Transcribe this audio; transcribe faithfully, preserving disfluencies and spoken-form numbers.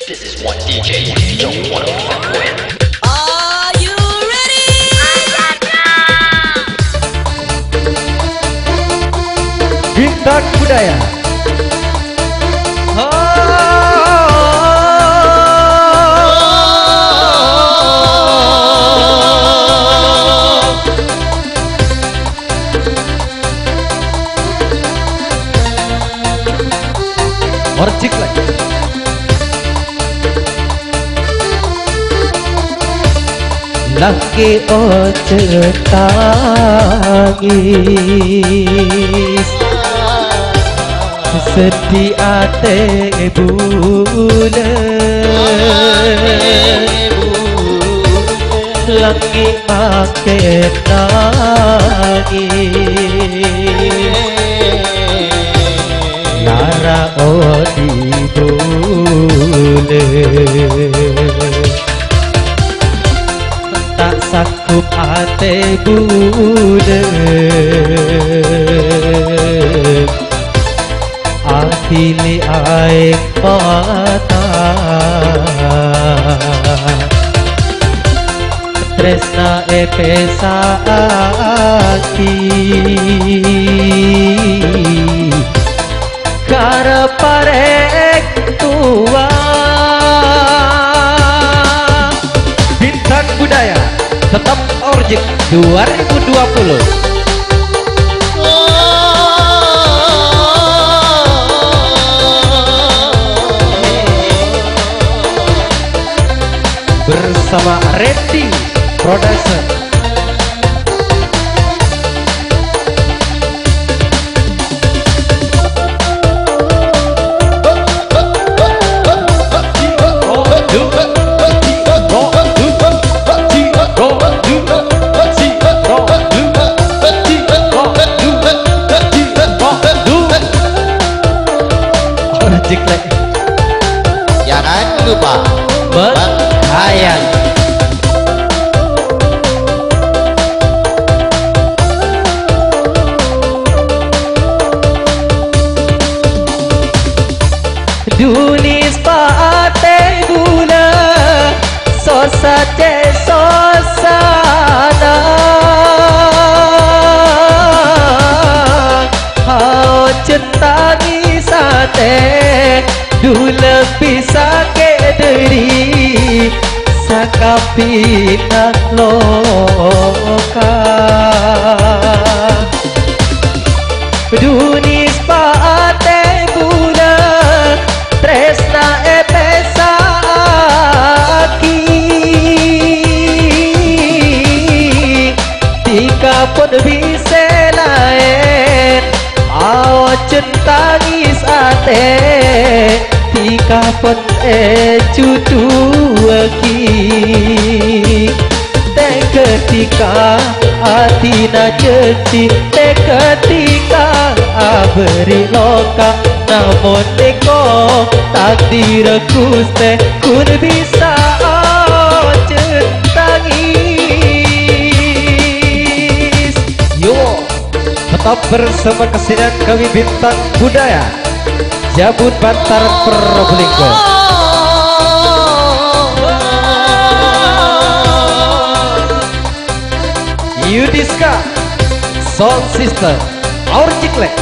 This is one D J you don't want to fuck with. Are you ready? Bintang Budaya. Orcik lagi. Laki oce tangis sedih ate bulan laki make nangis lara odi bulan tak sakup ate bulan akhili aing mata tresna epesa aki karaparek tua. Bintang Budaya tetap Orjik dua ribu dua puluh. Bersama Randy Production. Jangan lupa menghayal. Dunis paate gula sosa ce sosana hao centani sate dula bisa ke diri sakapina loka dunis paate gula tresna epesa aki tika pun bisa lain ao centangis ate tika pun e cutu aki te ketika hati na jeti te ketika aberi loka namun teko takdir kuste kun bisa oh centangis. Yo tetap bersama kesenian kami Bintang Budaya Jabun Bantaran Probolinggo. Yudiska Sound System Orjik Lek.